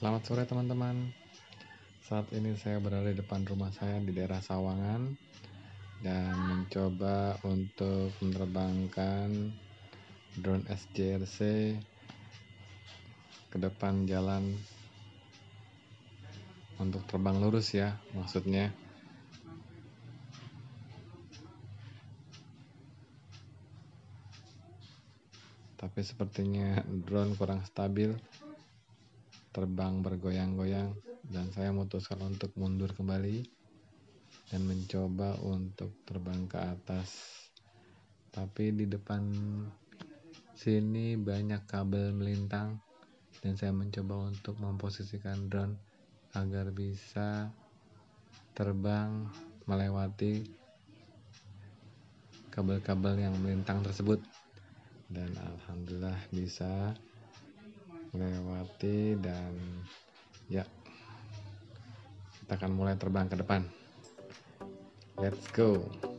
Selamat sore teman-teman. Saat ini saya berada di depan rumah saya di daerah Sawangan dan mencoba untuk menerbangkan drone SJRC ke depan jalan untuk terbang lurus ya, maksudnya. Tapi sepertinya drone kurang stabil, terbang bergoyang-goyang, dan saya memutuskan untuk mundur kembali dan mencoba untuk terbang ke atas. Tapi di depan sini banyak kabel melintang dan saya mencoba untuk memposisikan drone agar bisa terbang melewati kabel-kabel yang melintang tersebut, dan alhamdulillah bisa melewati. Dan ya, kita akan mulai terbang ke depan. Let's go.